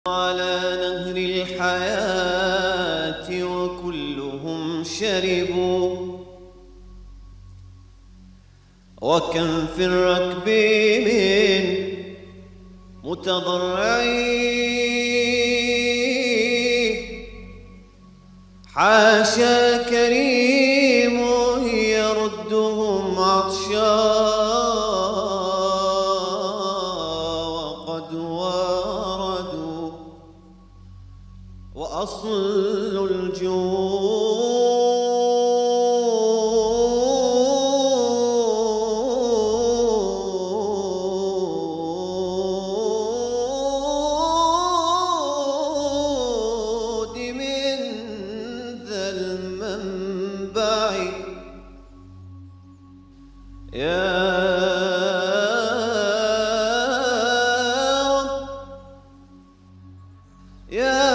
على نهر الحياة وكلهم شربوا، وكم في الركب من متضرعين، حاشا كريم يردهم عطشا وقد وردوا، وأصل الجود من ذا المنبع. يا رب يا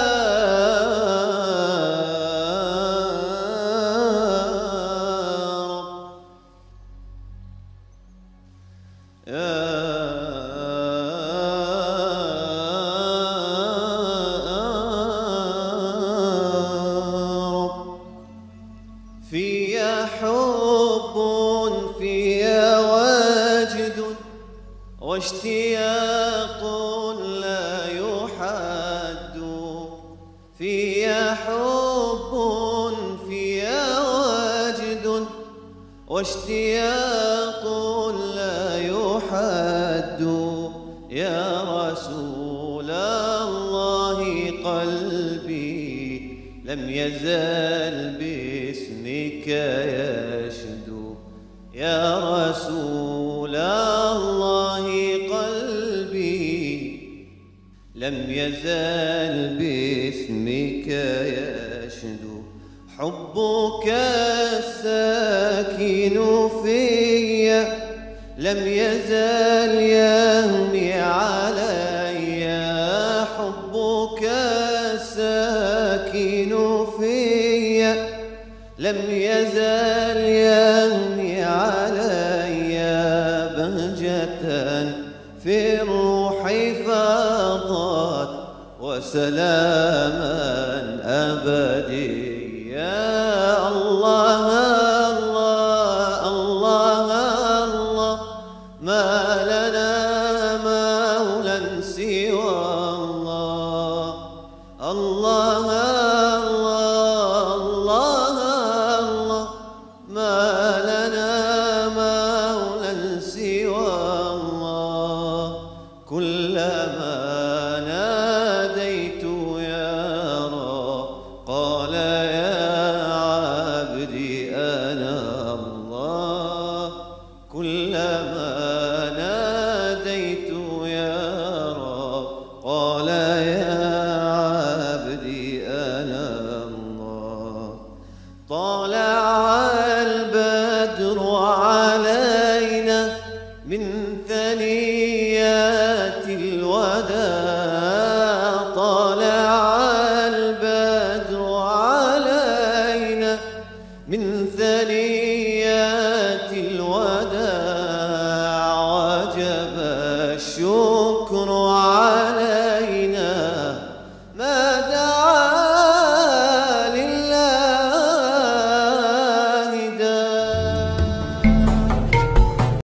فيا حب فيا وجد واشتياق لا يحد، فيا حب فيا وجد واشتياق لا يحد. يا رسول الله قلبي لم يزل باسمك يشدو، يا رسول الله قلبي لم يزل باسمك يشدو. حبك الساكن فيا لم يزل يهمي علي، حبك الساكن فيا لم يزل يهمي علي، بهجة في الروح فاضت وسلاما أبديا. الله الله الله الله، ما لنا مولى سوى الله. الله الله الله الله، ما لنا مولى سوى الله. كلما ناديت يا رب قال يا عبدي أنا الله. كلما ناديت يا رب قال يا عبدي أنا الله. طلع البدر علينا من ثنيات الوداع، طلع البدر علينا من ثنيات الوداع، وجب الشكر